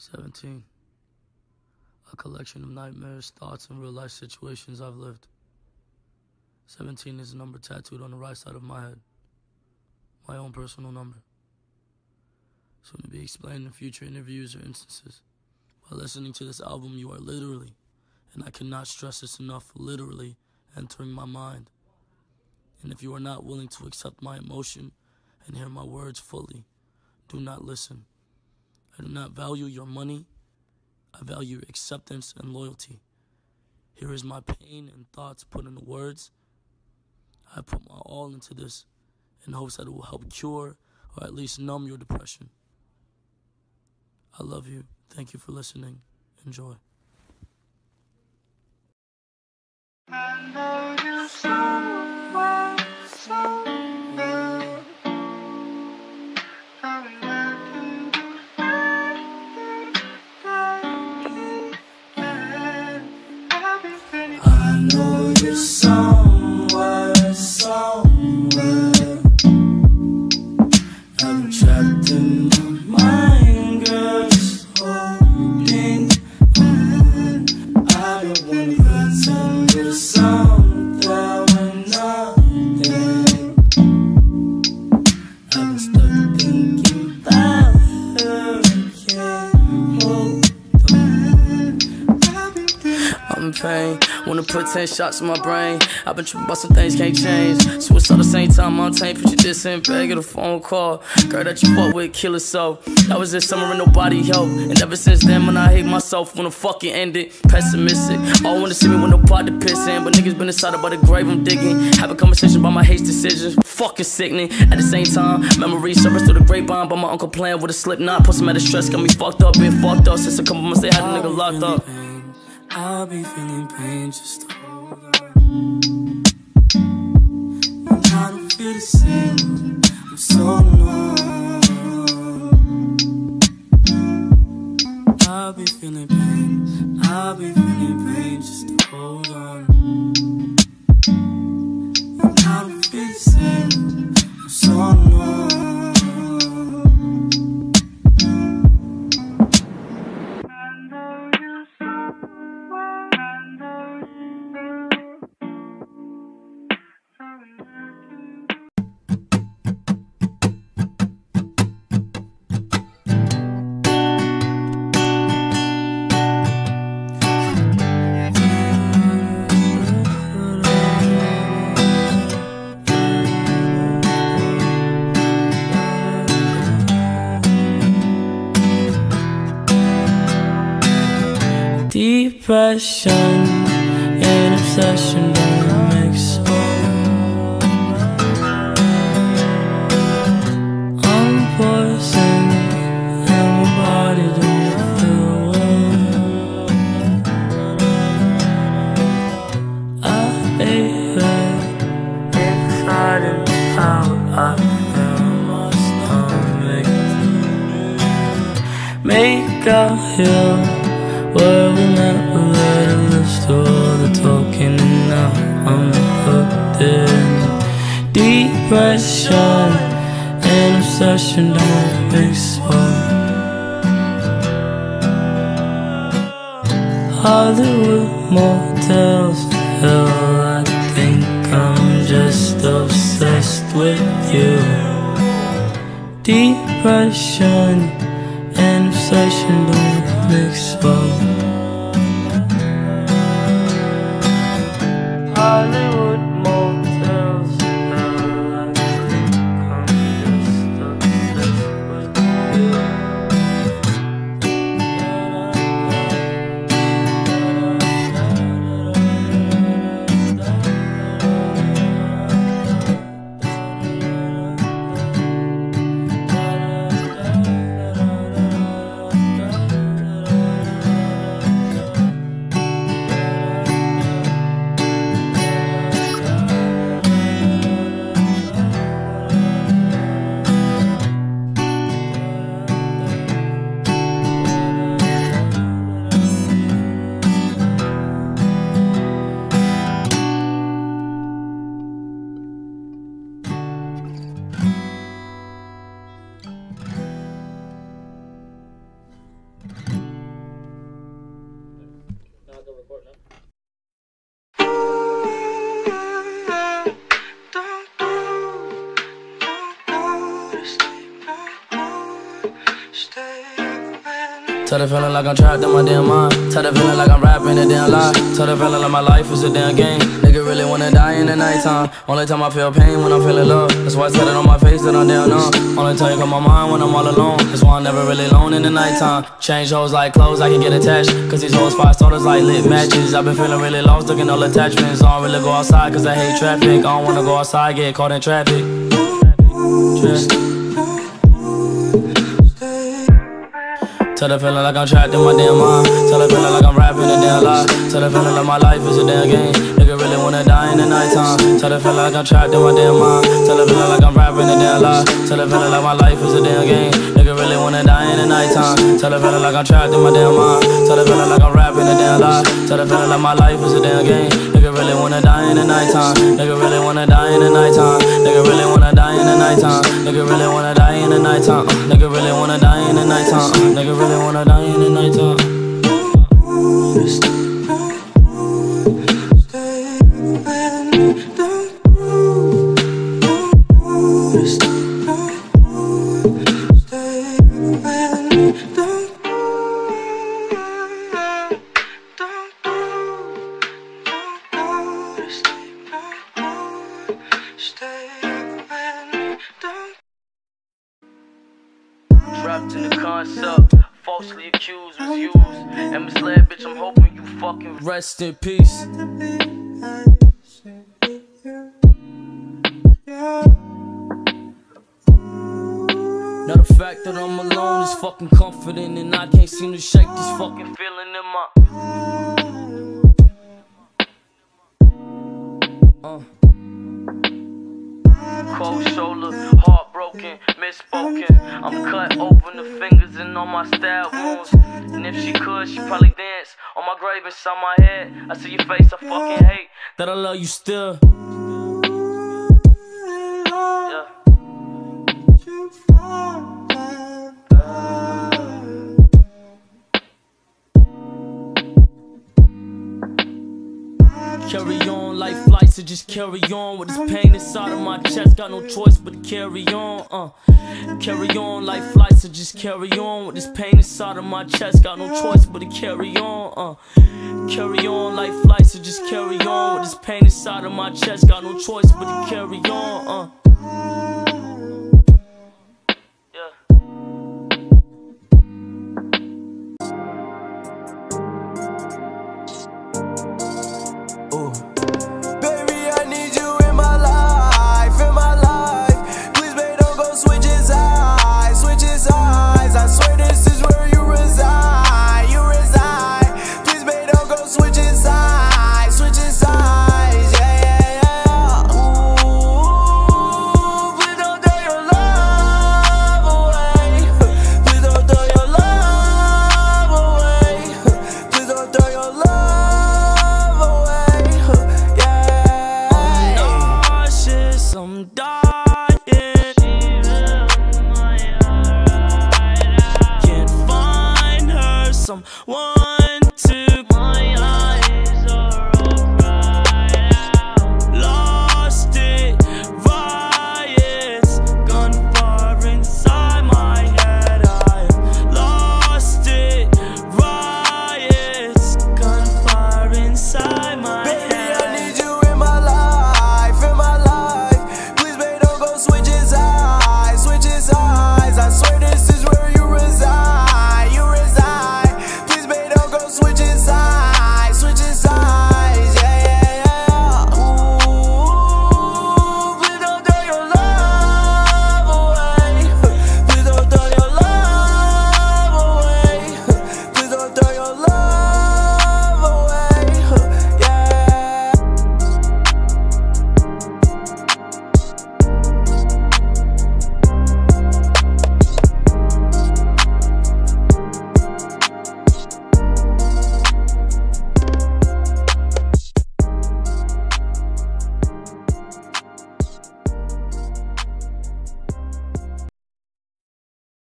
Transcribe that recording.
17. A collection of nightmares, thoughts, and real-life situations I've lived. 17 is a number tattooed on the right side of my head. My own personal number. Soon to be explained in future interviews or instances. By listening to this album, you are literally, and I cannot stress this enough, literally entering my mind. And if you are not willing to accept my emotion and hear my words fully, do not listen. I do not value your money. I value your acceptance and loyalty. Here is my pain and thoughts put into words. I put my all into this in hopes that it will help cure or at least numb your depression. I love you. Thank you for listening. Enjoy. I know you so well, so well. Tell me what can do I've been feeling. I know you somewhere, somewhere. I'm trapped in my mind, girl, just holding on. I don't wanna pretend there's something when nothing. I've been stuck thinking about her, can't hold on. I'm in pain, wanna put 10 shots in my brain. I've been tripping about some things can't change. Suicide at the same time, I'm tamed. Put you this in bag of a phone call. Girl that you fuck with, kill herself. That was this summer and nobody helped. And ever since then, when I hate myself, wanna fucking end it. Pessimistic, all wanna see me with no pot to piss in. But niggas been inside about the grave I'm digging. Have a conversation about my hate decisions. Fucking sickening. At the same time, memories surface through the grapevine. But my uncle playing with a slip knot. Put some out of stress, got me fucked up. Been fucked up since a couple months they had a nigga locked up. I'll be feeling pain, just hold on. And I don't feel the same, I'm so numb. I'll be feeling pain, I'll be feeling pain, just hold on. And I don't feel the same, I'm so numb. Depression and obsession don't mix well. I'm poison and my body don't feel well. I ate it inside and out. I feel my stomach. Make a hill where we never let it list to all the talking, and now I'm hooked in. Depression and obsession don't mix well. Hollywood motels, hell, I think I'm just obsessed with you. Depression and obsession don't mix well. Hollywood motels, hell, I think I'm just obsessed with you. Tell the feeling like I'm trapped in my damn mind. Tell the feeling like I'm rapping a damn lie. Tell the feeling like my life is a damn game. Nigga really wanna die in the nighttime. Only time I feel pain when I'm feeling love. That's why I said it on my face that I'm down on. Only time you come my mind when I'm all alone. That's why I'm never really alone in the nighttime. Change hoes like clothes, I can get attached. Cause these hoes 5 starters like lit matches. I've been feeling really lost, looking all attachments. I don't really go outside cause I hate traffic. I don't wanna go outside, get caught in traffic. Tell the feeling like I'm trapped in my damn mind. Tell the feeling like I'm rapping a damn lie. Tell the feeling like my life is a damn game. Nigga really wanna die in the nighttime. Tell the feeling like I'm trapped in my damn mind. Tell the feeling like I'm rapping a damn lie. Tell the feeling like my life is a damn game. Nigga really wanna die in the nighttime. Tell the feeling like I'm trapped in my damn mind. Tell the feeling like I'm rapping a damn lie. Tell the feeling like my life is a damn game. Nigga really wanna die in the nighttime. Nigga really wanna die in the nighttime. Nigga really wanna die in the nighttime. Nigga really wanna die in the nighttime. Nigga really wanna die in the nighttime. Nigga really wanna die in the nighttime. Trapped in the concept, falsely accused, was used and misled, bitch. I'm hoping you fucking rest in peace. Now the fact that I'm alone is fucking comforting, and I can't seem to shake this fucking feeling in my cold shoulder, heartbroken, misspoken. I'm cut open the fingers and on my stab wounds. And if she could, she'd probably dance on my grave inside my head. I see your face, I fucking hate that I love you still. Yeah. Carry on like flights, so just carry on with this pain inside of my chest. Got no choice but to carry on. Carry on like flights, so just carry on with this pain inside of my chest. Got no choice but to carry on. Carry on like flights, so just carry on with this pain inside of my chest. Got no choice but to carry on.